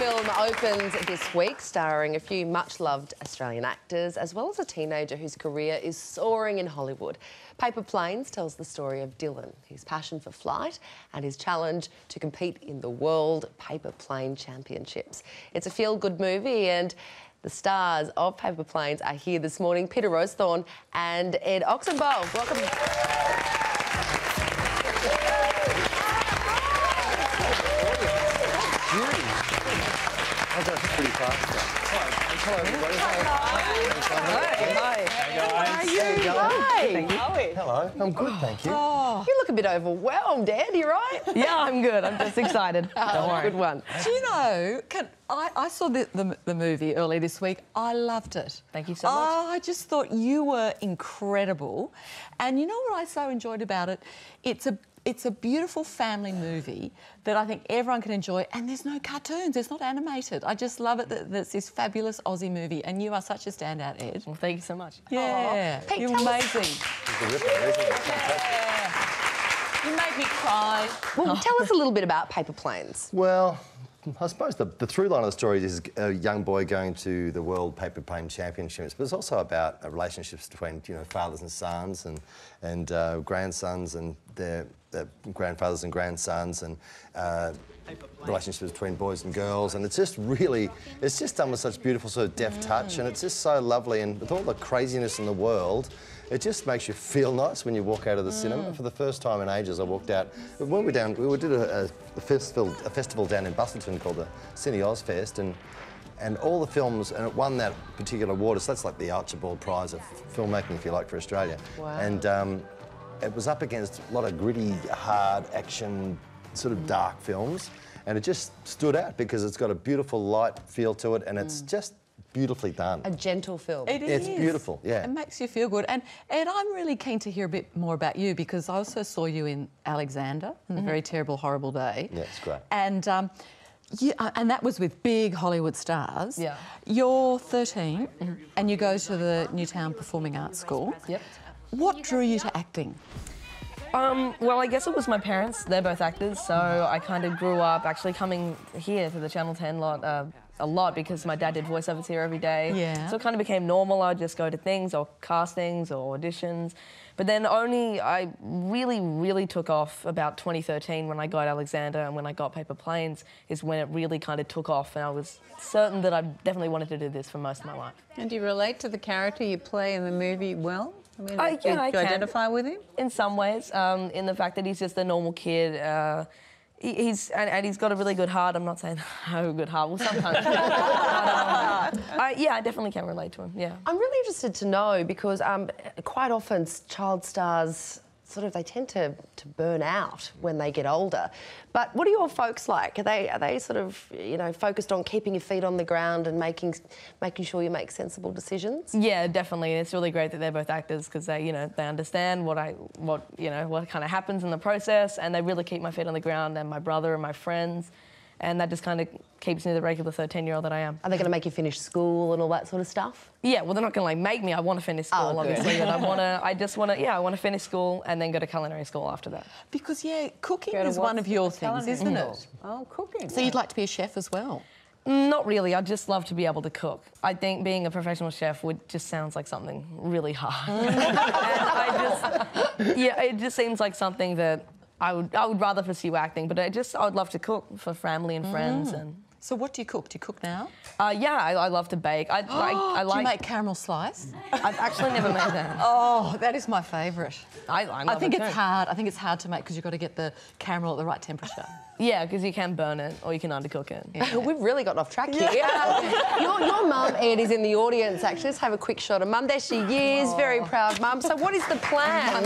film opens this week, starring a few much-loved Australian actors, as well as a teenager whose career is soaring in Hollywood. Paper Planes tells the story of Dylan, his passion for flight and his challenge to compete in the World Paper Plane Championships. It's a feel-good movie, and the stars of Paper Planes are here this morning, Peter Rowsthorn and Ed Oxenbould. Welcome. Oh, that's pretty fast. Hello, everybody. Hi. How are you? Hi. Hello. I'm good, thank you. Oh, you look a bit overwhelmed, Ed. You right? Yeah, I'm good. I'm just excited. Don't worry. Good one. Do you know, I saw the movie earlier this week. I loved it. Thank you so much. Oh, I just thought you were incredible. And you know what I so enjoyed about it? It's a beautiful family movie that I think everyone can enjoy, and there's no cartoons, it's not animated. I just love it that it's this fabulous Aussie movie, and you are such a standout, Ed. Well, thank you so much. Yeah, Pete, you're amazing. You made me cry. Well, tell us a little bit about Paper Planes. Well, I suppose the through line of the story is a young boy going to the World Paper Plane Championships, but it's also about relationships between, you know, fathers and sons and grandsons and their grandfathers and grandsons, and relationships between boys and girls, and it's just done with such beautiful sort of deft touch, and it's just so lovely, and with all the craziness in the world, it just makes you feel nice when you walk out of the cinema. For the first time in ages, I walked out. When we did a festival down in Bustleton called the Cine Oz Fest, and all the films, and it won that particular award. So that's like the Archibald Prize of filmmaking, if you like, for Australia. Wow. And it was up against a lot of gritty, hard action, sort of dark films, and it just stood out because it's got a beautiful light feel to it, and it's just beautifully done. A gentle film. It is. It's beautiful, yeah. It makes you feel good. And Ed, I'm really keen to hear a bit more about you, because I also saw you in Alexander, in The Very Terrible, Horrible Day. Yeah, it's great. And and that was with big Hollywood stars. Yeah. You're 13 and you go to the Newtown Performing Arts School. Yep. What drew you to acting? Well, I guess it was my parents. They're both actors, so I kind of grew up actually coming here to the Channel 10 lot a lot because my dad did voiceovers here every day. Yeah. So it kind of became normal. I'd just go to things or castings or auditions. But then I really took off about 2013 when I got Alexander, and when I got Paper Planes is when it really kind of took off, and I was certain that I definitely wanted to do this for most of my life. And do you relate to the character you play in the movie well? I mean, Yeah, do you I can. identify with him? In some ways, in the fact that he's just a normal kid. He's got a really good heart. I'm not saying I have a good heart. Well, sometimes. But, yeah, I definitely can relate to him. Yeah. I'm really interested to know because quite often child stars they tend to burn out when they get older. But what are your folks like? Are they sort of, you know, focused on keeping your feet on the ground and making sure you make sensible decisions? Yeah, definitely. It's really great that they're both actors because they understand what kind of happens in the process, and they really keep my feet on the ground, and my brother and my friends. And that just kind of keeps me the regular 13-year-old that I am. Are they going to make you finish school and all that sort of stuff? Yeah, well, they're not going to make me. I want to finish school, obviously, but I want to finish school and then go to culinary school after that. Because cooking is one of your things, isn't it? Oh, cooking. So you'd like to be a chef as well? Not really. I'd just love to be able to cook. I think being a professional chef just sounds like something really hard. And it just seems like something that I would rather pursue acting, but I would love to cook for family and friends. And so what do you cook? Do you cook now? Yeah, I love to bake. I like. Do you make caramel slice? I've actually never made that. Oh, that is my favourite. I think it it's too. hard. I think it's hard to make because you've got to get the caramel at the right temperature. Yeah, because you can burn it or you can undercook it. Yeah. We've really gotten off track here. Yeah. Your mum, Ed, is in the audience, actually. Let's have a quick shot of Mum. There she is, very proud mum. So what is the plan?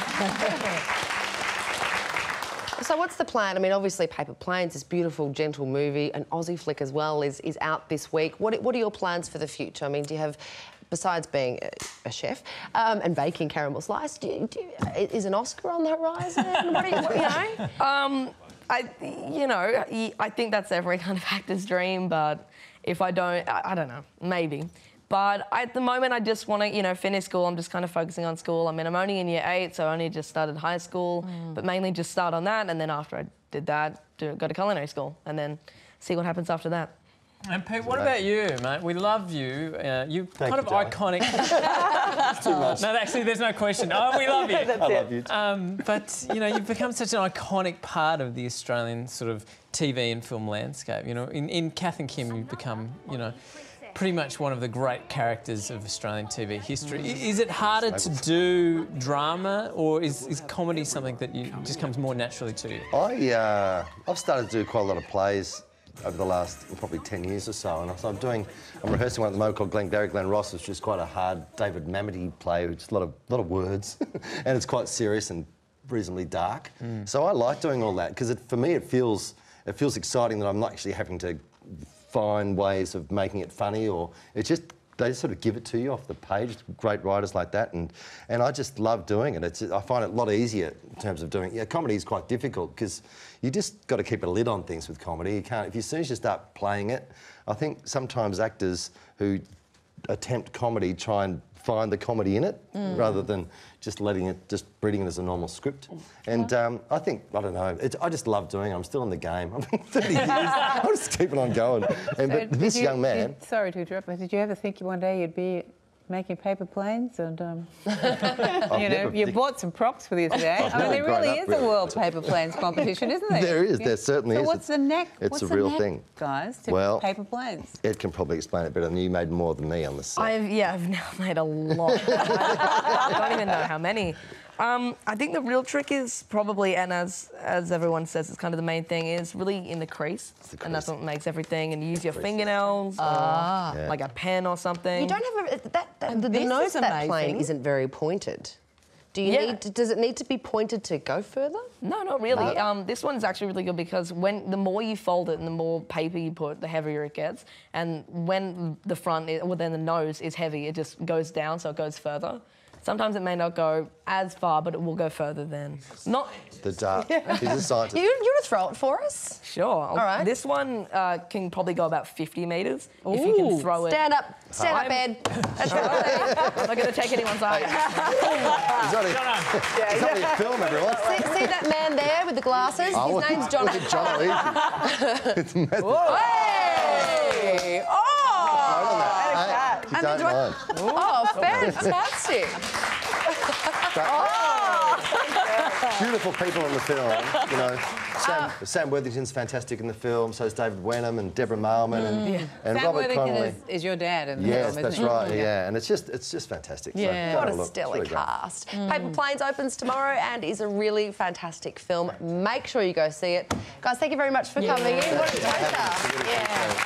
So what's the plan? I mean, obviously Paper Planes, this beautiful, gentle movie, an Aussie flick as well, is out this week. What are your plans for the future? I mean, do you have, besides being a chef and baking caramel slice, is an Oscar on the horizon? I think that's every kind of actor's dream, but if I don't, I don't know, maybe. But at the moment, I just want to, finish school. I'm just kind of focusing on school. I mean, I'm only in year 8, so I only just started high school, but mainly just start on that. And then after I did that, go to culinary school and then see what happens after that. And Pete, what about you, mate? We love you. You kind of darling. iconic. Too much. No, actually, there's no question. Oh, we love you. I love you. But you know, you've become such an iconic part of the Australian sort of TV and film landscape. You know, in Kath and Kim, you've become, you know, pretty much one of the great characters of Australian TV history. Is it harder to do drama, or is comedy something that just comes more naturally to you? I've started to do quite a lot of plays over the last probably 10 years or so, and so I'm rehearsing one at the moment called Glen Ross, which is quite a hard David Mametty play, which is a lot of words, and it's quite serious and reasonably dark. So I like doing all that because for me it feels exciting that I'm not actually having to find ways of making it funny, or they just sort of give it to you off the page. Great writers like that, and I just love doing it. I find it a lot easier in terms of doing. Yeah, comedy is quite difficult because you just got to keep a lid on things with comedy. You can't. As soon as you start playing it, I think sometimes actors who attempt comedy try and find the comedy in it rather than just reading it as a normal script. And I don't know, I just love doing it. I'm still in the game. I've been 30 years. I'm just keeping on going. But this young man... Sorry to interrupt, but did you ever think one day you'd be making paper planes and, you know, you bought some props for this today. I mean, there really is a World Paper Planes competition, isn't there? There is, there certainly is. So what's the neck? It's a real thing. Guys, to paper planes? Ed can probably explain it better than you. Made more than me on the set. I've now made a lot. I don't even know how many. I think the real trick is probably, and as everyone says, it's kind of the main thing, is really in the crease. And that's what makes everything. And you use your fingernails, or like a pen or something. You don't have the nose of that plane isn't very pointed. Does it need to be pointed to go further? No, not really. This one's actually really good because the more you fold it and the more paper you put, the heavier it gets. And when the then the nose is heavy, it just goes down, so it goes further. Sometimes it may not go as far, but it will go further than. Not the dart. He's a scientist. You want to throw it for us? Sure. All right. This one can probably go about 50 metres if you can throw it. Stand up, Ed. That's right. I'm not going to take anyone's eye. He's only a film, everyone. See that man there with the glasses? His name's John. Look at John. It's massive. Hey! You don't mind. Oh, fantastic. Beautiful people in the film, you know. Sam Worthington's fantastic in the film, so is David Wenham and Deborah Marmon and Sam Robert Connolly. Worthington is your dad in the film, Yes, that's right, yeah. And it's just fantastic. Yeah. So, what a stellar cast. Paper Planes opens tomorrow and is a really fantastic film. Make sure you go see it. Guys, thank you very much for coming in. What a pleasure.